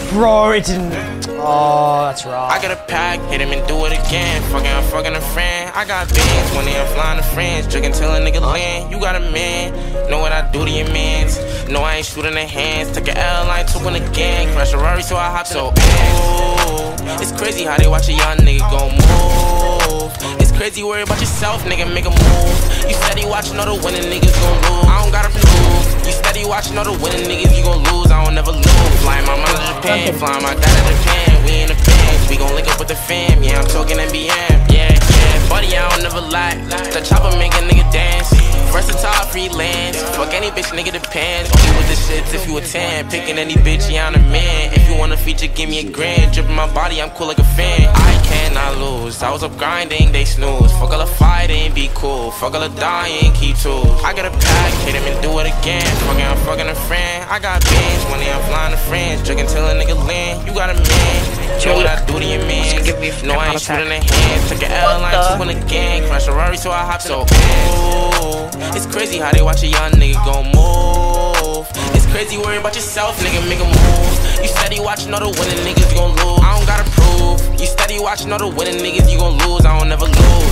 Bro, it didn't. Oh, that's right. I got a pack, hit him and do it again. I'm fucking a friend. I got bands, when I'm flying to friends. Drinking till a nigga land. You got a man, know what I do to your mans. No, I ain't shooting the hands. Took an L, I ain't took one again. Crash a Rari, so I hop so it's crazy how they watch a young nigga go move. It's crazy, worry about yourself, nigga, make a move. You steady watching all the winning niggas gon' lose. I don't gotta prove. You steady watching all the winning niggas, you gon' lose. I don't never lose. Flying my mother to Japan, flying my dad to Japan. We in the bands, we gon' link up with the fam. Yeah, I'm talking NBM. Yeah, buddy, I don't never lie. The chopper make a nigga dance. Versatile freelance. Fuck any bitch, nigga depends. Only with the shits if you a 10. Picking any bitch, yeah, I'm a man. If you want a feature, give me a grand. Dripping my body, I'm cool like a fan. I cannot lose. I was up grinding, they snooze. Fuck all the fighting, be cool. Fuck all the dying, keep tools. I got a pack, hit him and do it again. I'm fucking a friend. I got bands, when I'm flying to friends. Drinking till a nigga land. You got a man. Know what I do to your man. No, I ain't shooting the hands. Took an L, I ain't took one again. Crash a Rari, so I hop so it's crazy how they watch a young nigga go move. It's crazy, worry about yourself, nigga, make a move. You steady watching all the winning niggas, you gon' lose. I don't gotta prove. You steady watching all the winning niggas, you gon' lose. I don't never lose.